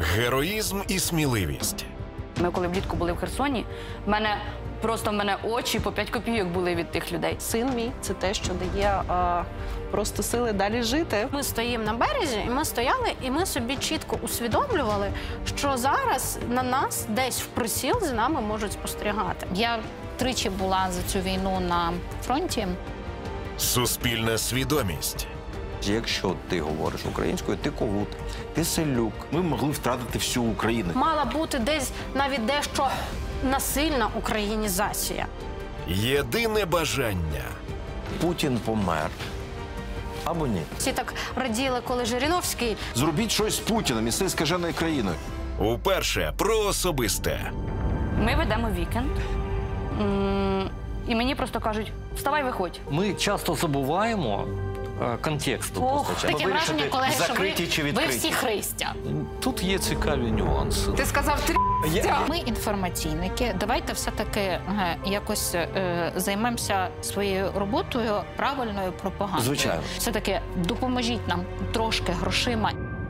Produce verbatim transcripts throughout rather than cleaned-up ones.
Героїзм і сміливість. Ми коли влітку були в Херсоні, в мене просто в мене очі по п'ять копійок були від тих людей. Син мій – це те, що дає а, просто сили далі жити. Ми стоїмо на березі, і ми стояли, і ми собі чітко усвідомлювали, що зараз на нас десь в приціл за нами можуть спостерігати. Я тричі була за цю війну на фронті. Суспільна свідомість. Якщо ти говориш українською, ти когут, ти селюк. Ми могли втратити всю Україну. Мала бути десь навіть дещо насильна українізація. Єдине бажання. Путін помер. Або ні. Всі так раділи, коли Жириновський... Зробіть щось з Путіним і з цією скаженою країною. Уперше про особисте. Ми ведемо вікенд, м, і мені просто кажуть, вставай, виходь. Ми часто забуваємо е, контексту Ох, постачання. таке враження, колеги, що ви, закриті чи ви відкриті. всі Христя. Тут є цікаві нюанси. Ти сказав три. Ми інформаційники, давайте все-таки е, якось е, займемося своєю роботою правильною пропагандою. Звичайно. Все-таки допоможіть нам трошки грошима.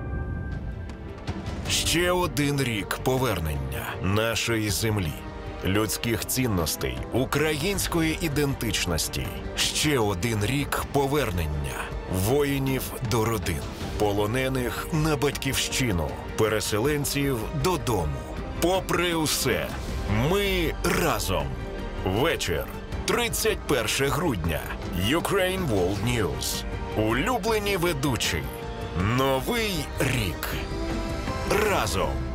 Ще один рік повернення нашої землі, людських цінностей, української ідентичності. Ще один рік повернення воїнів до родин, полонених на батьківщину, переселенців додому. Попри усе, ми разом. Вечір, тридцять перше грудня. Ukraine World News. Улюблені ведучі. Новий рік. Разом.